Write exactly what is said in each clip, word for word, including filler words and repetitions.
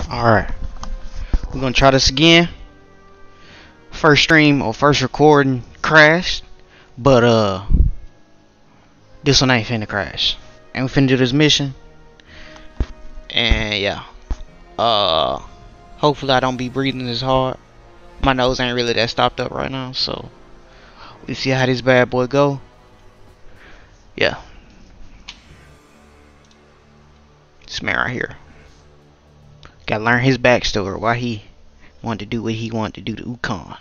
Alright, we're gonna try this again. First stream or first recording crashed, but uh, this one ain't finna crash. And we finna do this mission. And yeah, uh, hopefully I don't be breathing as hard. My nose ain't really that stopped up right now, so we see how this bad boy go. Yeah, this man right here. Gotta learn his backstory, why he wanted to do what he wanted to do to Ukon.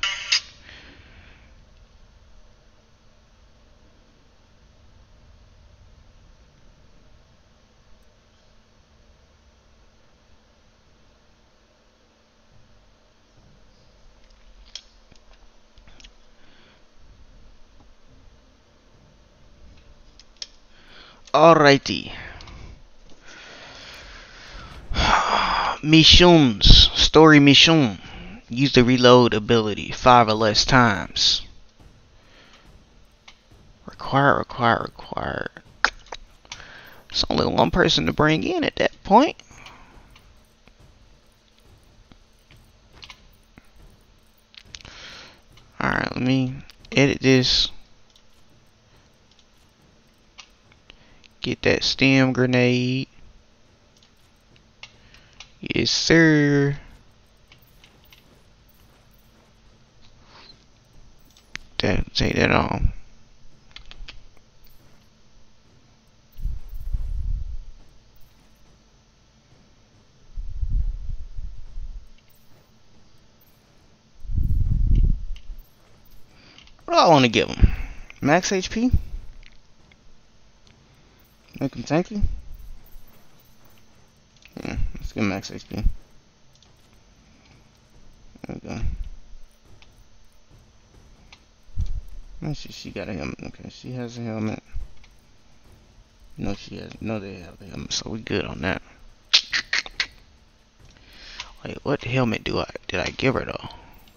Alrighty. Missions. Story mission. Use the reload ability five or less times. Required, required, required. It's only one person to bring in at that point. Alright, let me edit this. Get that stem grenade. Yes, sir. That, take that on. What do I want to give him? Max H P? Make him tanky? Yeah, let's give him max H P. There we go. Let's see, she got a helmet. Okay, she has a helmet. No, she has. No, they have a helmet, so we good on that. Wait, what helmet do I did I give her though?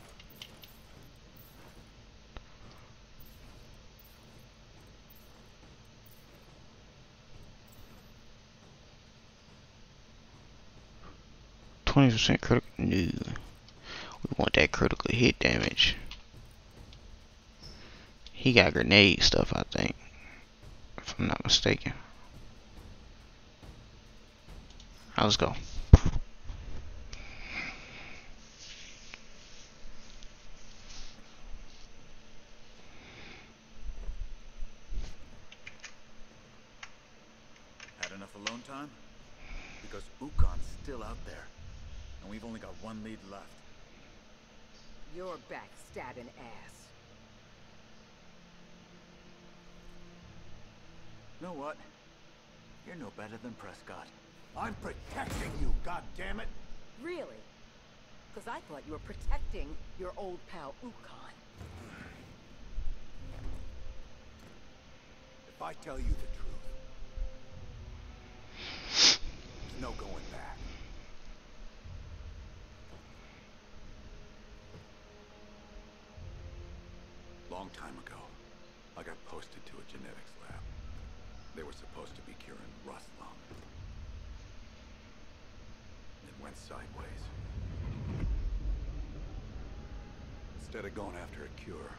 Twenty percent critical. No, we want that critical hit damage. He got grenade stuff, I think, if I'm not mistaken. Alright, let's go. Had enough alone time? Because Ukon's still out there, and we've only got one lead left. You're backstabbing ass. You know what? You're no better than Prescott. I'm protecting you, goddammit! Really? Because I thought you were protecting your old pal Ukon. If I tell you the truth, there's no going back. Long time ago, I got posted to a genetics lab. They were supposed to be curing rust lung. It went sideways. Instead of going after a cure,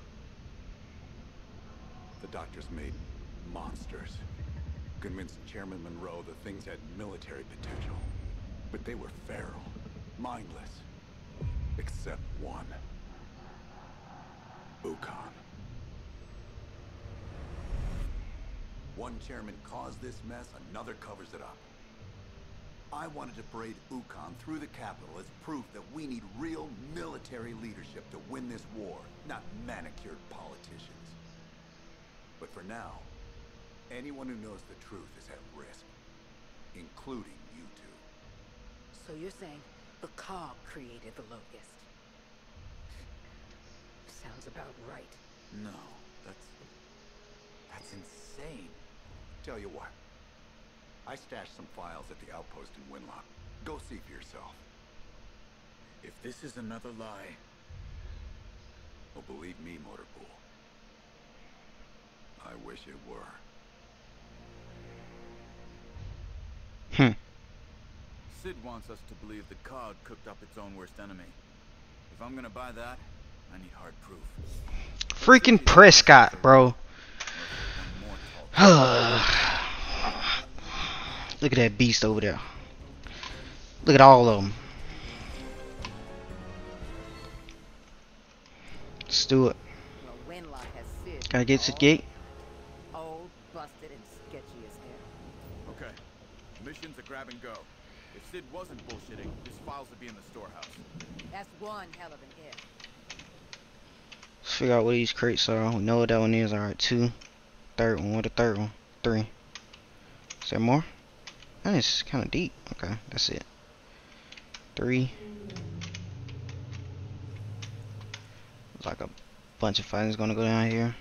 the doctors made monsters. Convinced Chairman Monroe the things had military potential. But they were feral, mindless. Except one. Ukon. One chairman caused this mess, another covers it up. I wanted to parade Ukon through the Capitol as proof that we need real military leadership to win this war, not manicured politicians. But for now, anyone who knows the truth is at risk, including you two. So you're saying the Cog created the Locust? Sounds about right. No, that's... that's insane. Tell you what, I stashed some files at the outpost in Winlock. Go see for yourself. If this is another lie... well, believe me, Motorpool. I wish it were. Hmm. Sid wants us to believe the C O D cooked up its own worst enemy. If I'm gonna buy that, I need hard proof. Freaking Prescott, bro. Look at that beast over there. Look at all of them. Let's do it. Well, Winlock has Sid. Gotta get to the gate. Old, busted, and sketchy as hell. Okay. Mission's a grab and go. If Sid wasn't bullshitting, his files would be in the storehouse. That's one hell of an if. Let's figure out what these crates are. We know what that one is. Alright, two. Third one. What the third one? Three. Is there more? That is kind of deep. Okay, that's it. Three. Looks like a bunch of fighting's gonna go down here.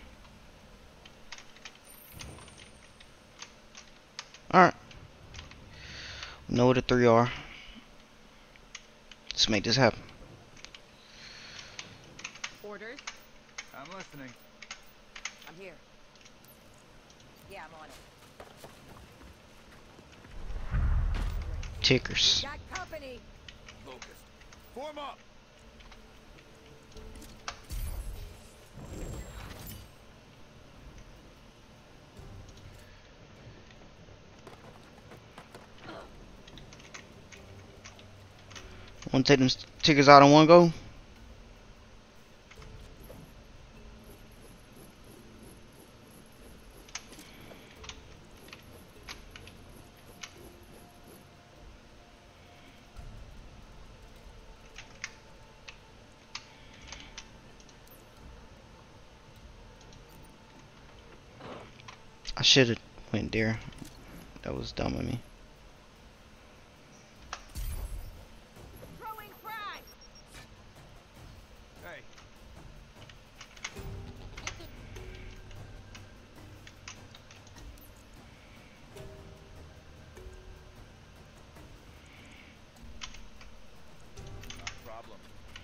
Alright. We know what the three are. Let's make this happen. Orders? I'm listening. I'm here. Yeah, I'm on it. Tickers. Got company. Locust. Form up! Want to take them tickers out in one go? I should have went there. That was dumb of me. Throwing frag. Hey. No problem.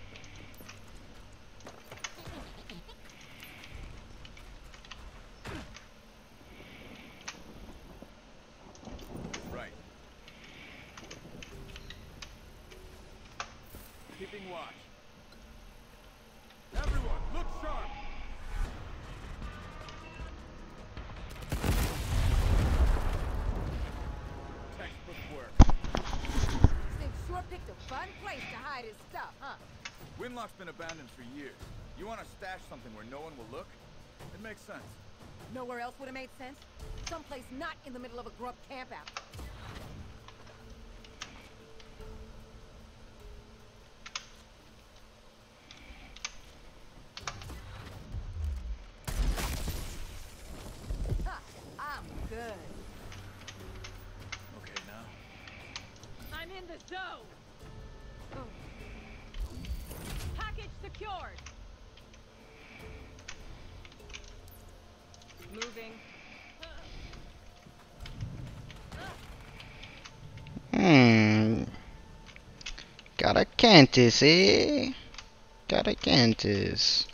Right. Keeping watch. Everyone, look sharp! Textbook work. Sid sure picked a fun place to hide his stuff, huh? Winlock's been abandoned for years. You want to stash something where no one will look? It makes sense. Nowhere else would have made sense? Someplace not in the middle of a grub campout. Ha! I'm good. Okay, now. I'm in the zone. Package secured. Moving. Hmm. Got a Cantus, eh? Got a Cantus.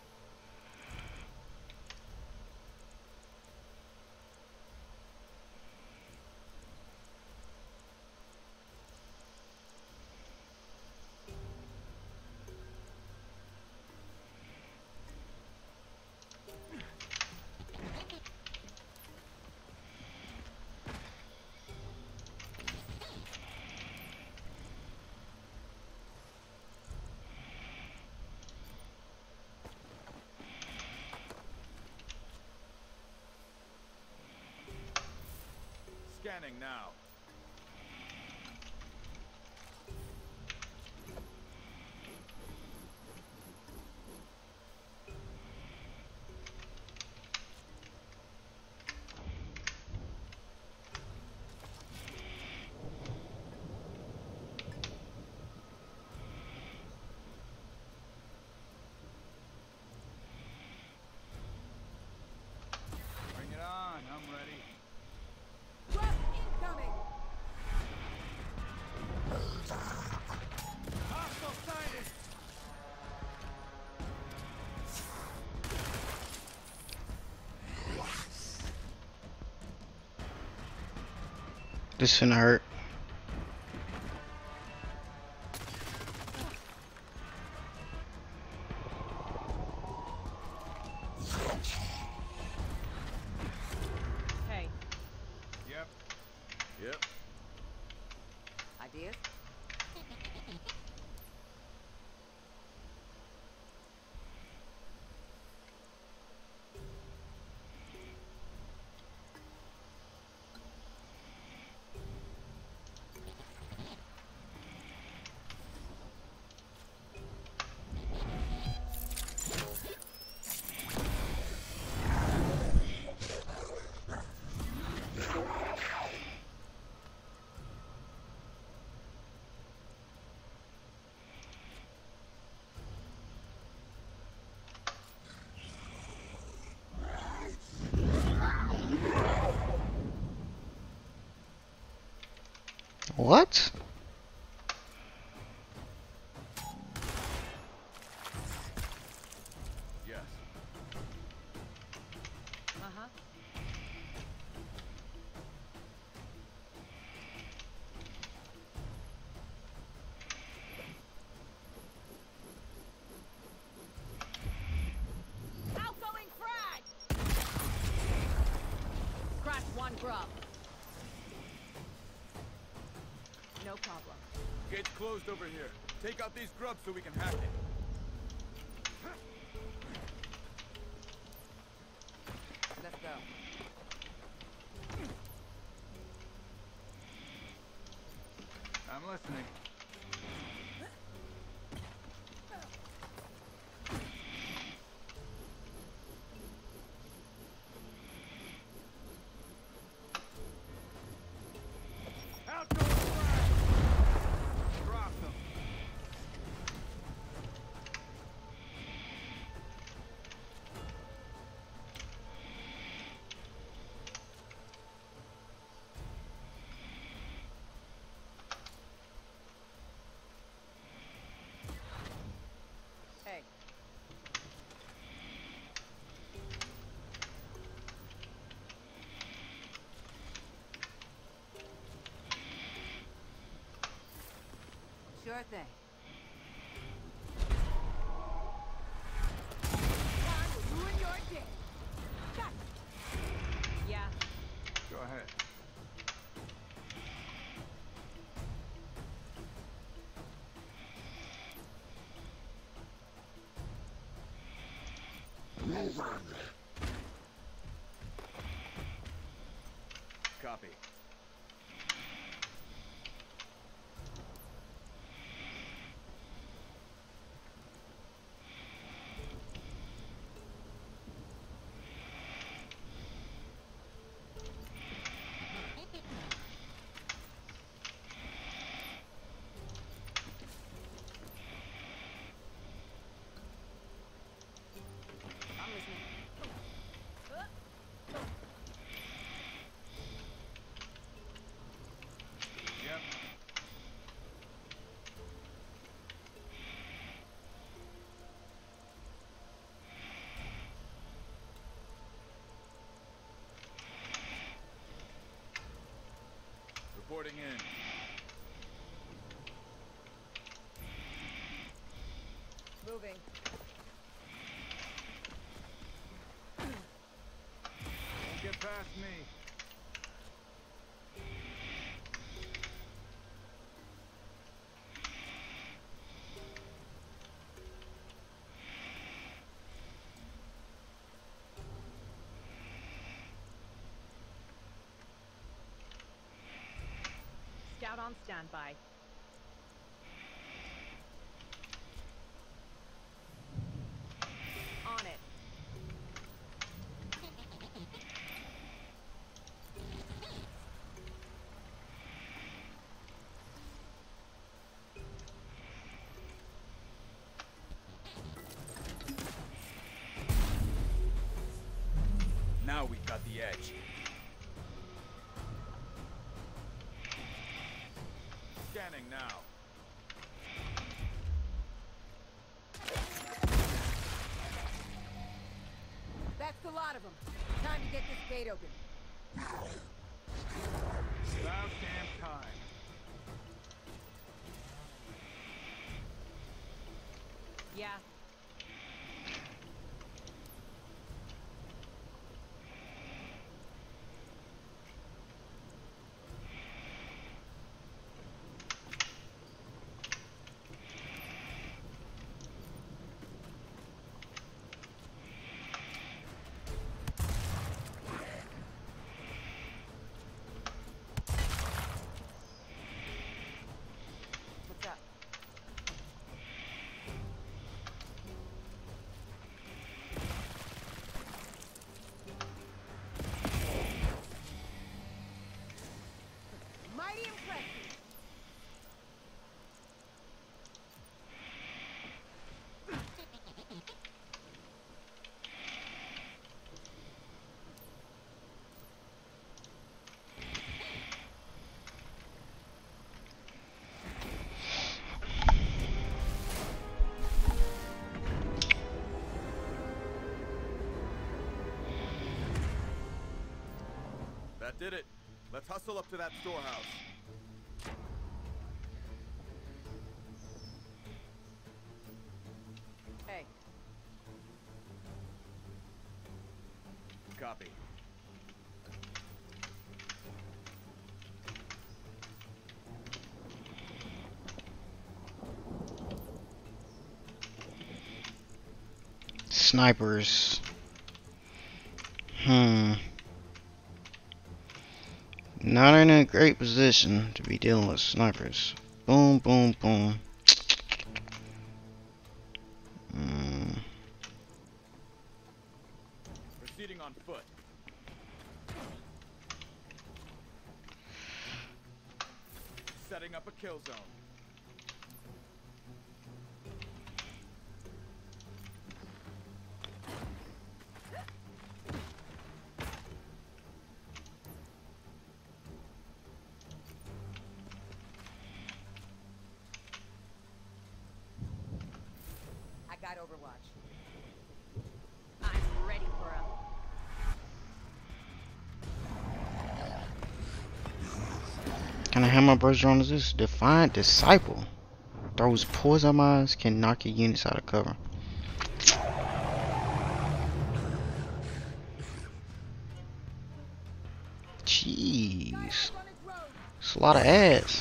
Scanning now. Bring it on, I'm ready. Trust incoming! Hostile sighted! This finna hurt. ideas? What? Yes. Uh-huh. Outgoing frag! Crash one grub. No problem. Gate's closed over here. Take out these grubs so we can hack it. Let's go. I'm listening. Outgoing frag! Drop them. Hey. Sure thing. Time will ruin your day. Gotcha. Yeah. Go ahead. Copy. I'm listening. Yep. Reporting in. Moving. Don't get past me. Scout on standby. On it. Now we've got the edge. Scanning now. That's the lot of them. Time to get this gate open. About damn time. Yeah. That did it. Let's hustle up to that storehouse. Hey. Copy. Snipers. Hmm. Not in a great position to be dealing with snipers. Boom, boom, boom. Mm. Proceeding on foot. Setting up a kill zone. I got Overwatch. I'm ready for a... Can I have my brother on this? Defiant Disciple. Throws poison mines, can knock your units out of cover. Jeez. It's a lot of ads.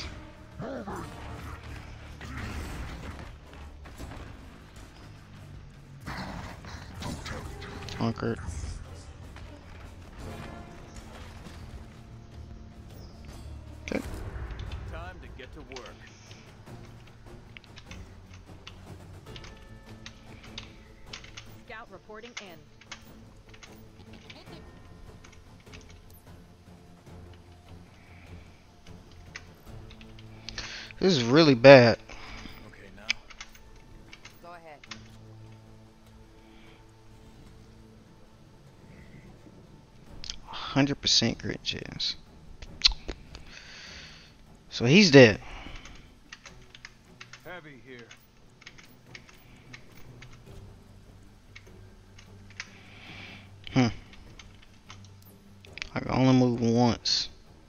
Conquered. Okay. Time to get to work. Scout reporting in. This is really bad. Okay, now. Go ahead. one hundred percent grit chance. So he's dead. Heavy here. Hmm. I can only move once.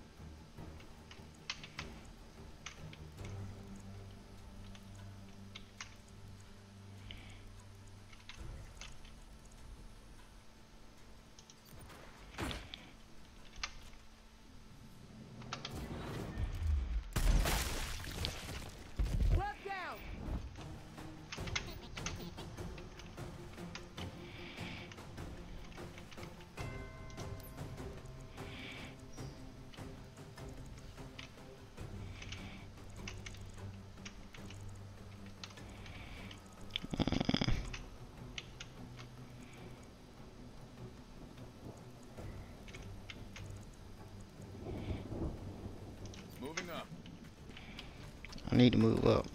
Left down. Moving up. I need to move up.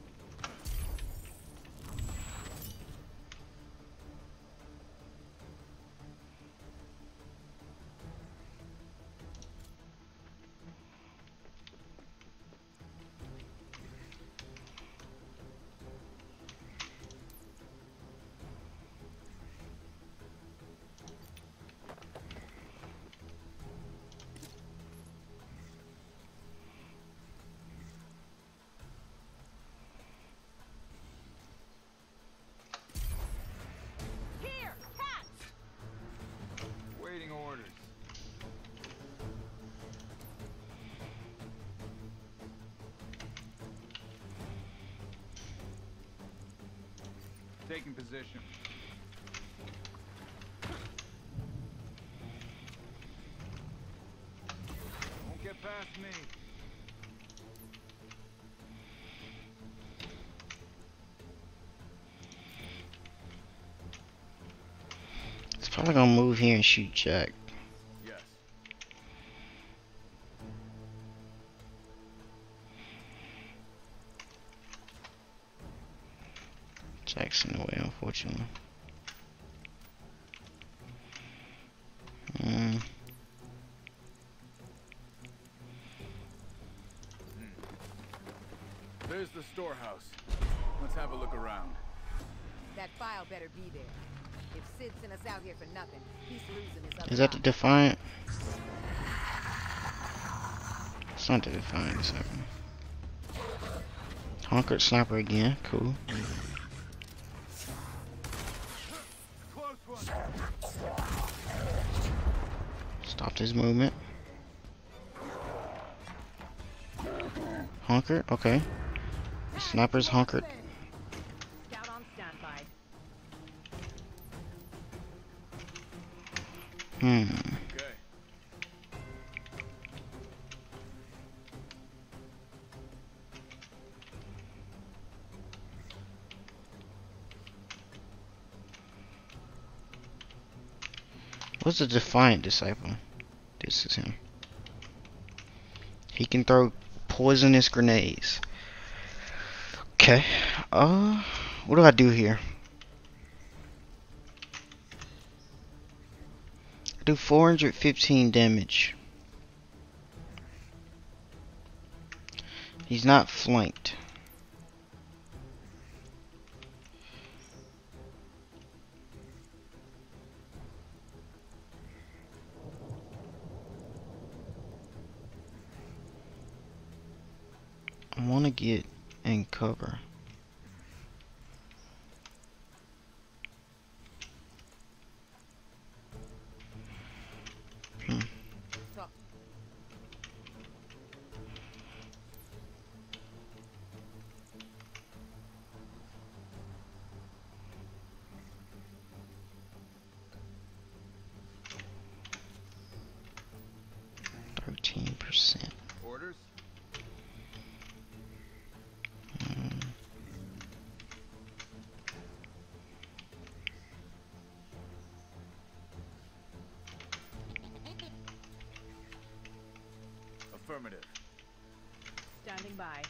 Here, catch. Waiting orders. Taking position. Won't get past me. It's probably gonna move here and shoot Jack. Yes. Jack's in the way, unfortunately. Mm. There's the storehouse. Let's have a look around. That file better be there. If Sid sent us out here for nothing, he's losing his other Is that the eye. Defiant? It's not the Defiant Disciple. Conquered Sniper again. Cool. Stopped his movement. Hunkered. Okay. Sniper's hunkered. Scout on standby. Hmm. Okay. What's the Defiant Disciple? This is him. He can throw poisonous grenades. Okay. Uh, what do I do here? I do four hundred fifteen damage. He's not flanked. I want to get in cover. Hmm. Thirteen percent. Orders? Affirmative. Standing by.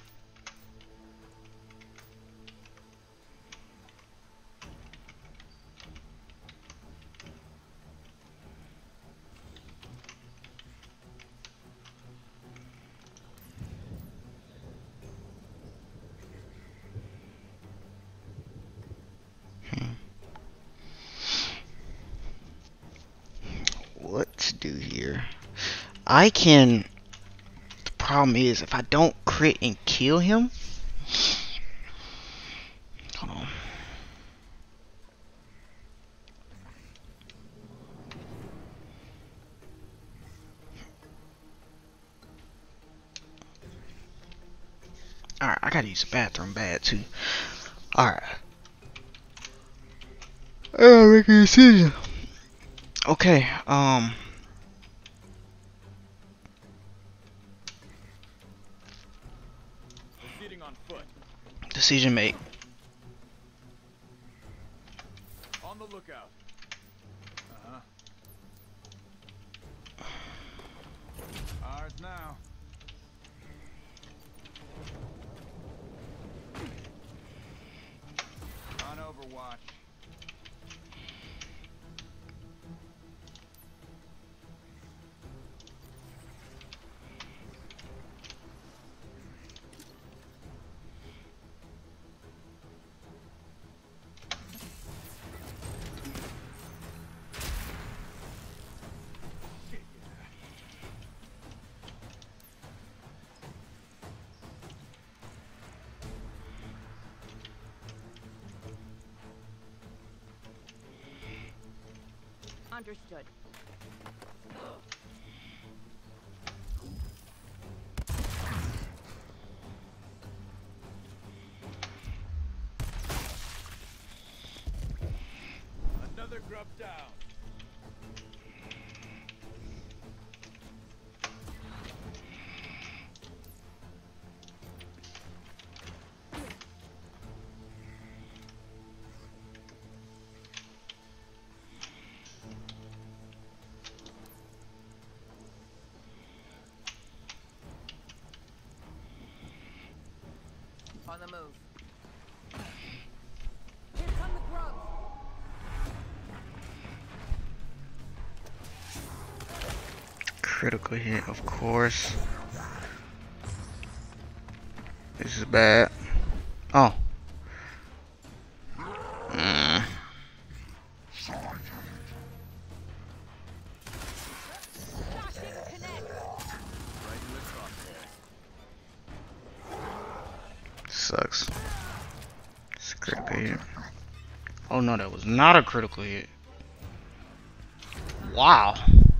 What to do here? I can. The problem is if I don't crit and kill him. Hold on. Alright, I gotta use the bathroom bad too. Alright. I gotta make a decision. Okay, um. Proceeding on foot. Decision made. On the lookout. Uh-huh. Ours now. On Overwatch. Understood. Another grub down. On the move. Here come the grubs. Critical hit, of course. This is bad. Oh. Mm. Right in the crosshair. sucks. It's a critical hit. Oh no, that was not a critical hit. Wow.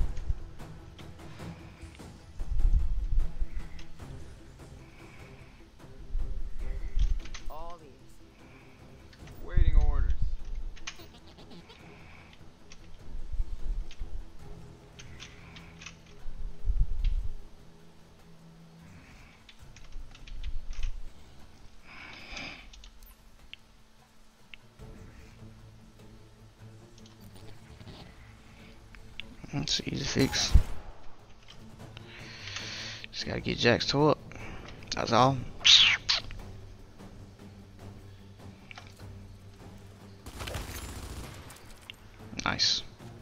All these. Waiting orders. It's easy to fix. Just gotta get Jack's toe up. That's all. Nice.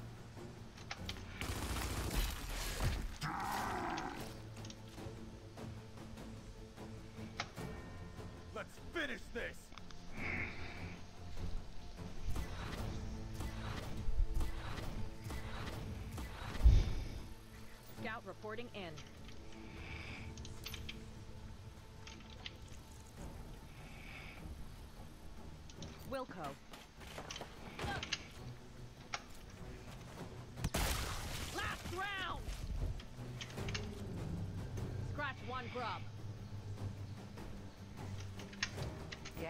Let's finish this. Scout reporting in. Wilco. Last round! Scratch one grub. Yeah.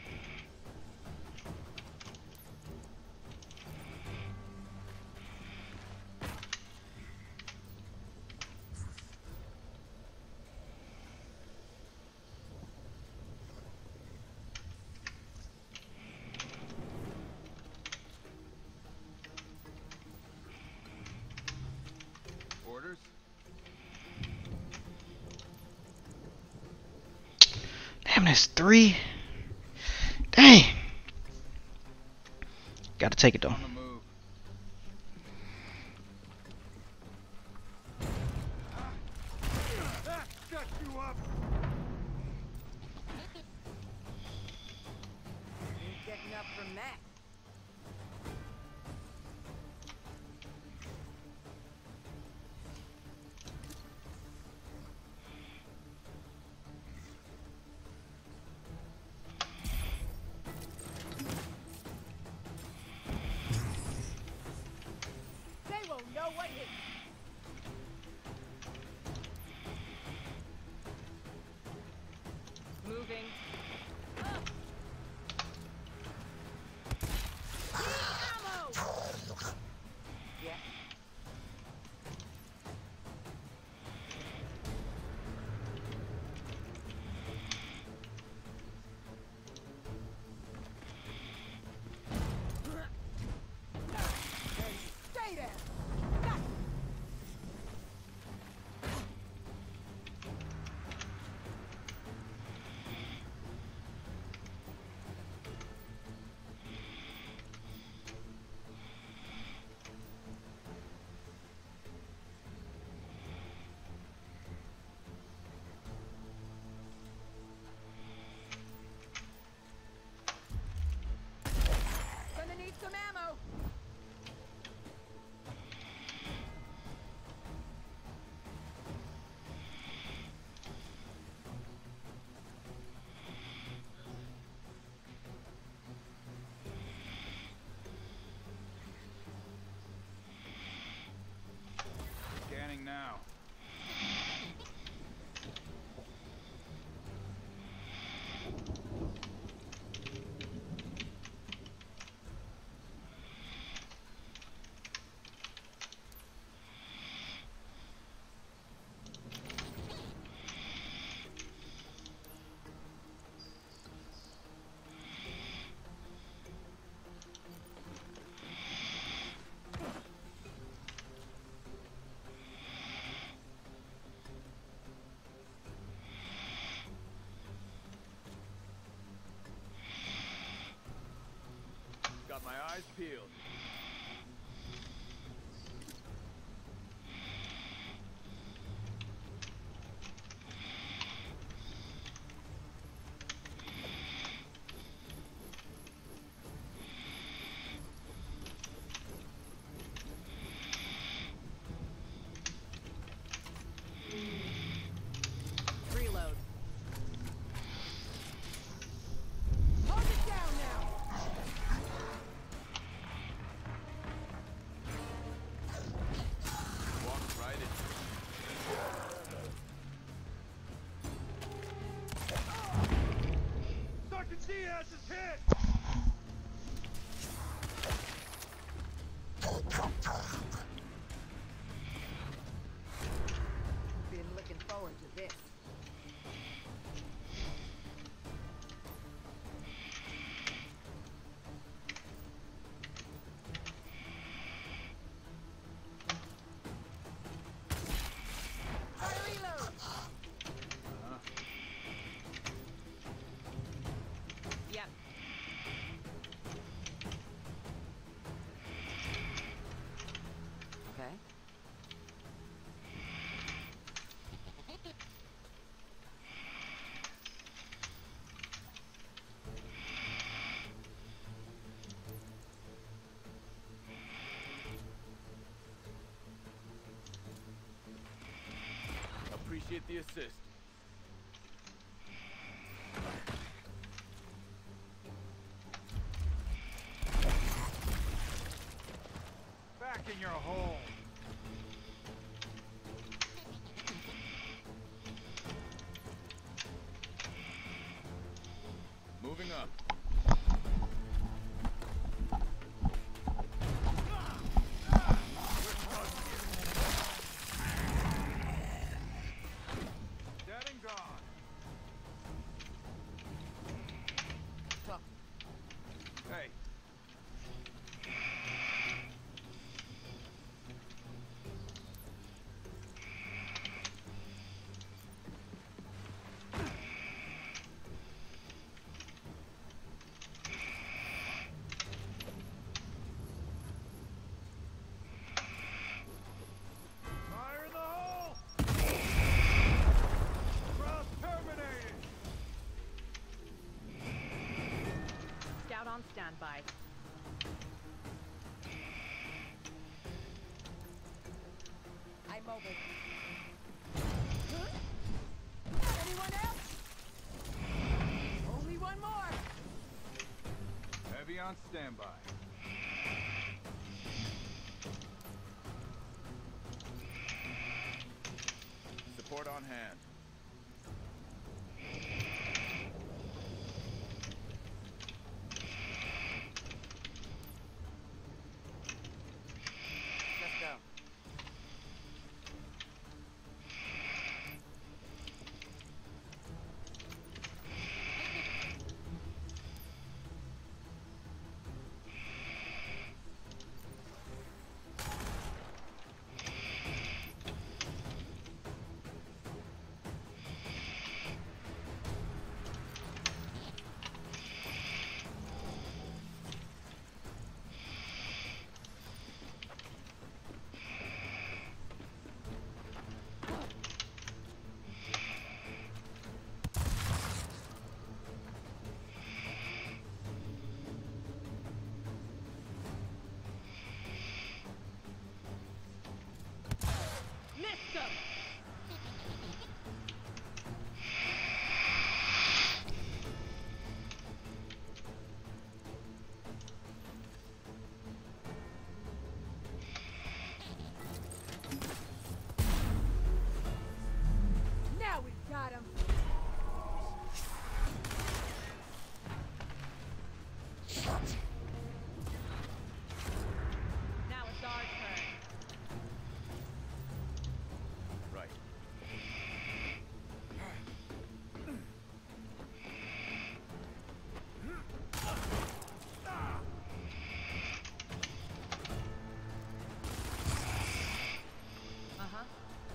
Orders? Damn, that's three. Dang. Gotta take it though. On the move. That got you up. Ain't getting up from that. They won't know what hit. Moving. Yeah. Stay there. Got it. Gonna need some ammo. Scanning now. Got my eyes peeled. Reload. Diaz is hit! Been looking forward to this. Yep. Okay. Appreciate the assist. Back in your hole. Moving up. Dead and gone. Talk. Hey. Fire in the hole! Cross terminated! Scout on standby. I'm mobile. Anyone else? Only one more. Heavy on standby. Support on hand. Let's go. Missed him. Now we got him. Now it's our turn. Right. Uh-huh.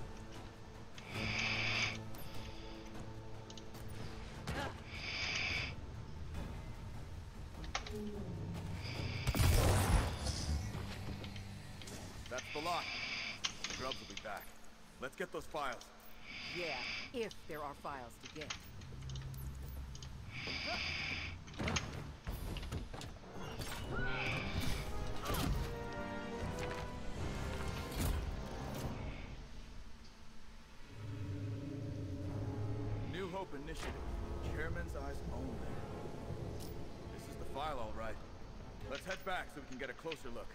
Ugh. That's the lot. The grubs will be back. Let's get those files. Yeah, if there are files to get. New Hope Initiative. Chairman's eyes only. This is the file, all right. Let's head back so we can get a closer look.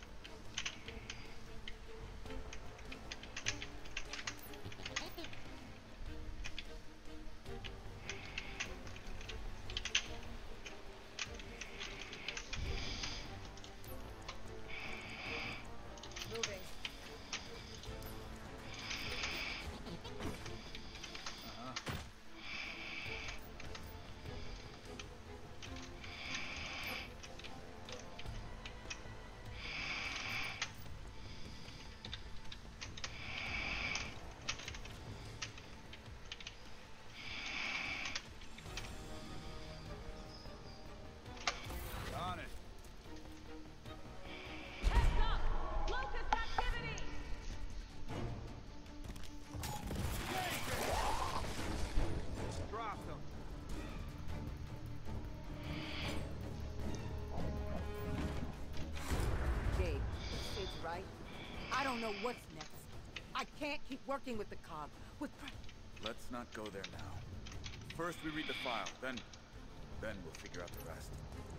I don't know what's next. I can't keep working with the cog. With pre- Let's not go there now. First we read the file, then... then we'll figure out the rest.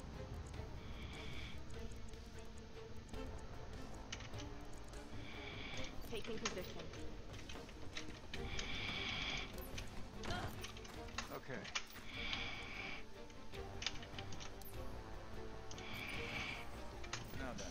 Taking position. Okay. Now then.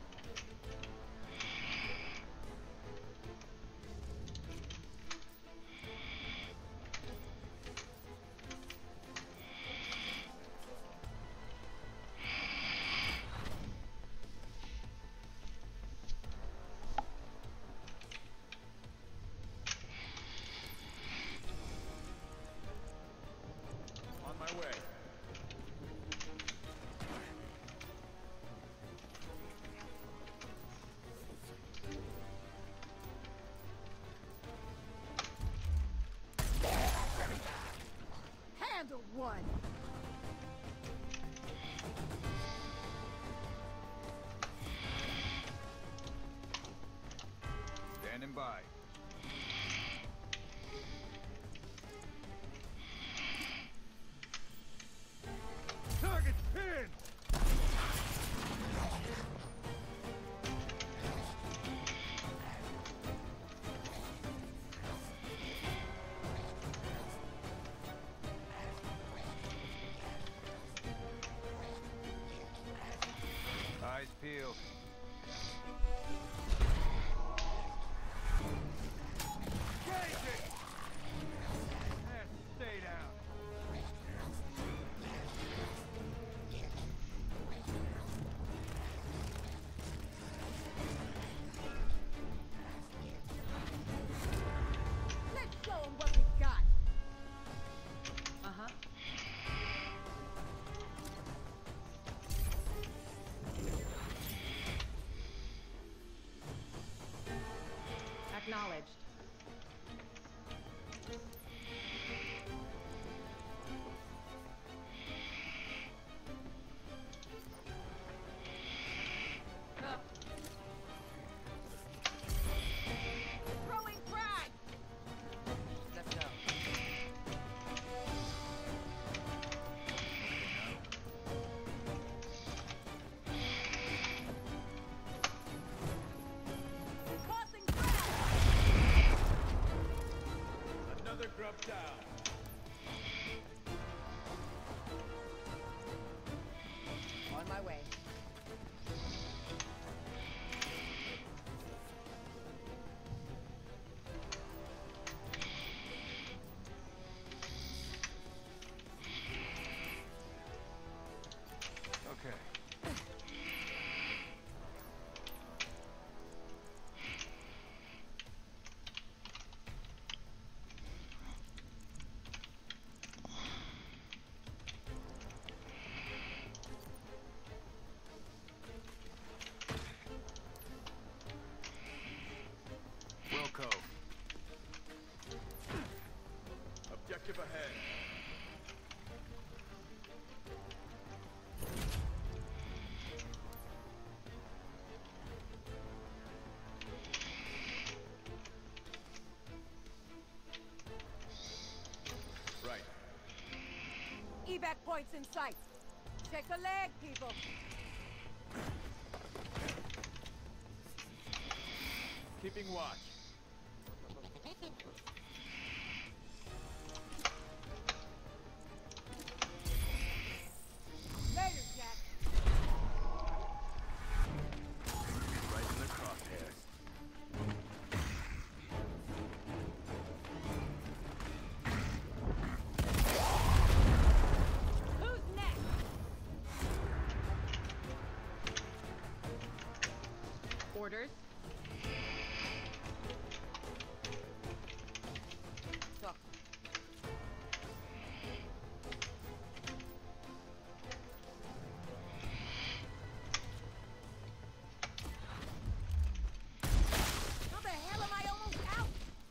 On my way. handle one. Standing by. Target pinned! Eyes peeled. Take it! And stay down. Let's show them what we got. Uh-huh. Acknowledged. Up. Throwing frag! Let's go. Tossing frag! Another grub down. On my way. Okay. Wilco. Objective ahead. Right. Evac points in sight. Check a leg, people. Keeping watch. Later, Jack. Right in the crosshairs. Who's next? Orders. Talk. How the hell am I almost out?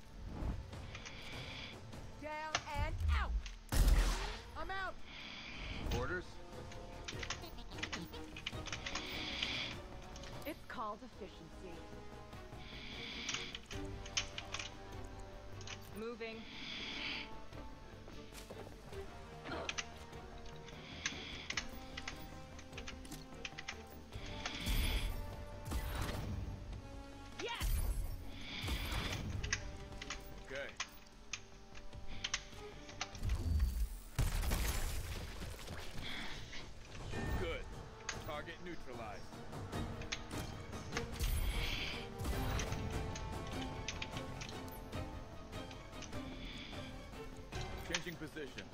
Down and out. I'm out. Orders? It's called efficiency. moving. Yes. Okay. Good. Target neutralized. Changing position.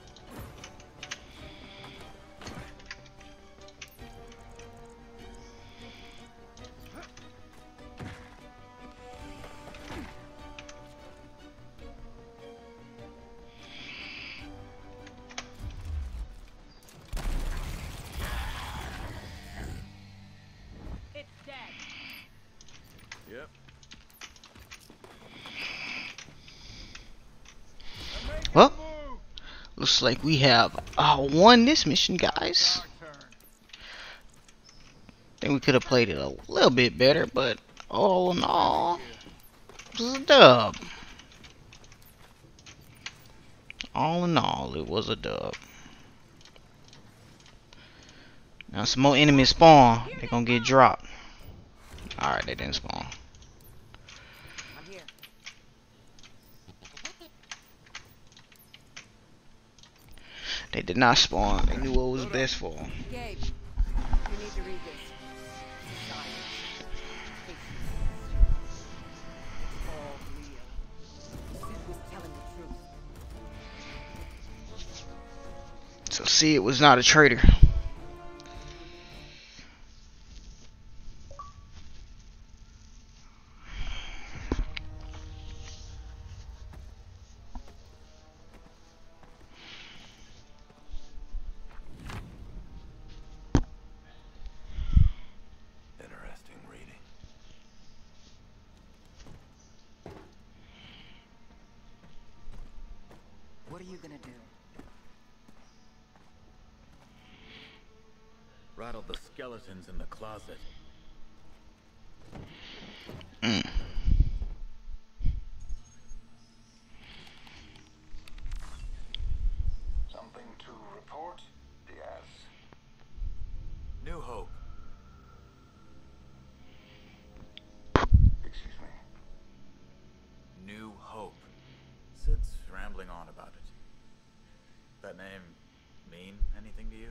It's dead. Yep. I'm making Well, a move. looks like we have uh, won this mission, guys. Our turn. Think we could have played it a little bit better, but all in all, it was a dub. All in all, it was a dub. Now some more enemies spawn, they're gonna get dropped. Alright, they didn't spawn. I'm here. They did not spawn. They knew what was best for them. Gabe, you need to read this. Science. Patience. It's all real. Sid was telling the truth. So see, it was not a traitor. Interesting reading. What are you gonna do? Rattle the skeletons in the closet. Mm. Something to report, Diaz? New Hope. Excuse me. New Hope. Sid's rambling on about it. That name mean anything to you?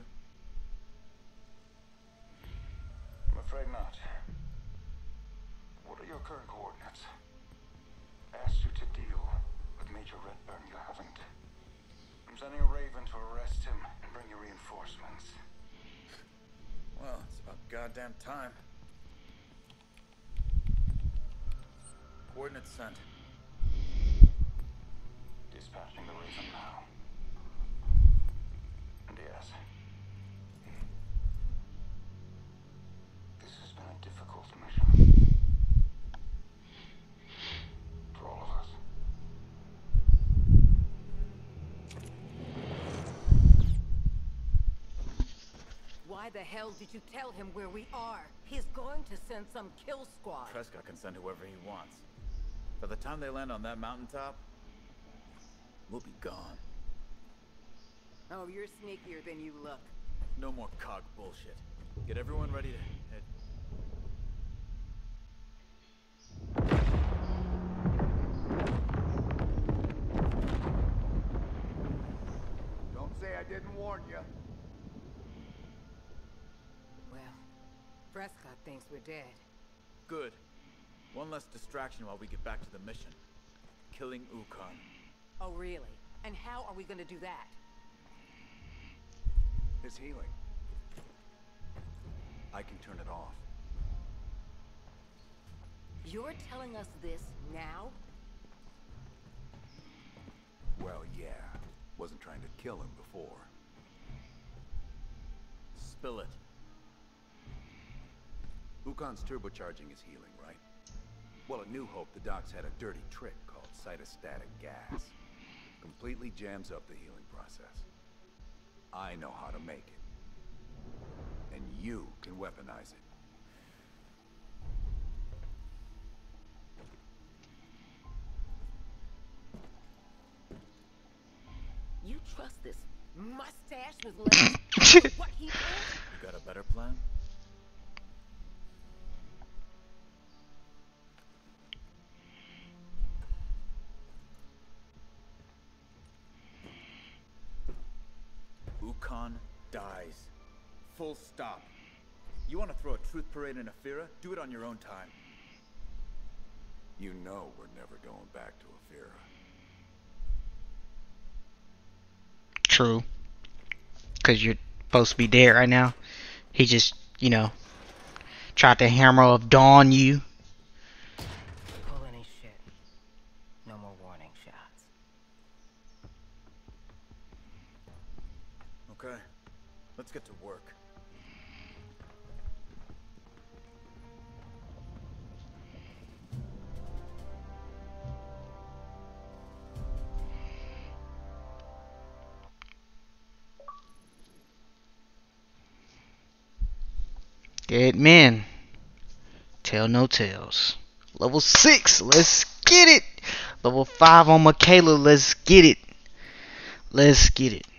I'm afraid not. What are your current coordinates? Asked you to deal with Major Redburn, you haven't. I'm sending a Raven to arrest him and bring you reinforcements. Well, it's about goddamn time. Coordinates sent. Dispatching the Raven now. Diaz. This has been a difficult mission. For all of us. Why the hell did you tell him where we are? He's going to send some kill squad. Prescott can send whoever he wants. By the time they land on that mountaintop, we'll be gone. Oh, you're sneakier than you look. No more cog bullshit. Get everyone ready to head. Don't say I didn't warn you. Well, Prescott thinks we're dead. Good. One less distraction while we get back to the mission. Killing Ukon. Oh, really? And how are we gonna do that? His healing. I can turn it off. You're telling us this now? Well, yeah. Wasn't trying to kill him before. Spill it. Ukon's turbocharging his healing, right? Well, at New Hope, the docs had a dirty trick called cytostatic gas. Completely jams up the healing process. I know how to make it. And you can weaponize it. trust this mustache with legs. What he thinks? You got a better plan? Ukon dies. Full stop. You want to throw a truth parade in Afira? Do it on your own time. You know we're never going back to Afira. True. Because you're supposed to be dead right now. He just, you know, tried to hammer of dawn you. Pull any shit. No more warning shots. Okay, let's get to work. Dead men tell no tales. Level six, let's get it. Level five on Michaela, let's get it. Let's get it.